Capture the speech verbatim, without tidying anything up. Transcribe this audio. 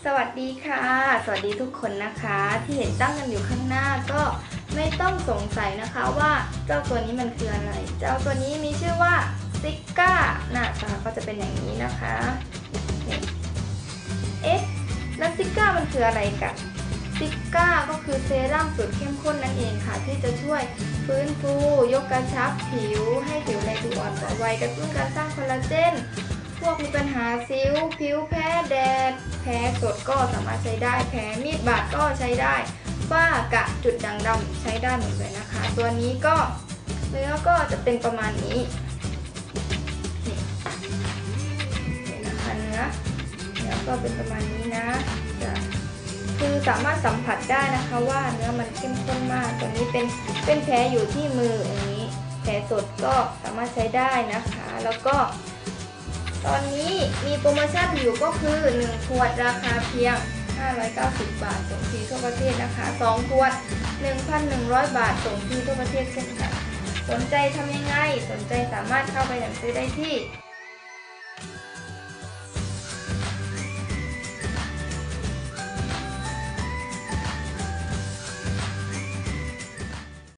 สวัสดีค่ะสวัสดีทุกคนนะคะที่เห็นตั้งกันอยู่ข้างหน้าก็ไม่ต้องสงสัยนะคะว่าเจ้าตัวนี้มันคืออะไรเจ้าตัวนี้มีชื่อว่าซิก้าหน้าตาก็จะเป็นอย่างนี้นะคะเอ๊ะแล้วซิก้ามันคืออะไรกันซิก้าก็คือเซรั่มสูตรเข้มข้นนั่นเองค่ะที่จะช่วยฟื้นฟูยกกระชับผิวให้ผิวแลดูอ่อนกว่าวัยกระตุ้นการสร้างคอลลาเจนพวกมีปัญหาสิวผิวแพ้แดดแพ้สดก็สามารถใช้ได้แพ้มีดบาดก็ใช้ได้ฝ้ากระจุดด่างดำใช้ได้หมดเลยนะคะตัวนี้ก็เนื้อก็จะเป็นประมาณนี้นี่นะคะเนื้อเนื้อก็เป็นประมาณนี้นะคือสามารถสัมผัสได้นะคะว่าเนื้อมันเข้มข้นมากตัวนี้เป็นเป็นแผลอยู่ที่มืออย่างนี้แผลสดก็สามารถใช้ได้นะคะแล้วก็ตอนนี้มีโปรโมชั่นอยู่ก็คือหนึ่งขวดราคาเพียงห้าร้อยเก้าสิบบาทส่งฟรีทั่วประเทศนะคะสองขวด หนึ่งพันหนึ่งร้อย บาทส่งฟรีทั่วประเทศเช่นกันสนใจทำยังไงสนใจสามารถเข้าไปสั่งซื้อได้ที่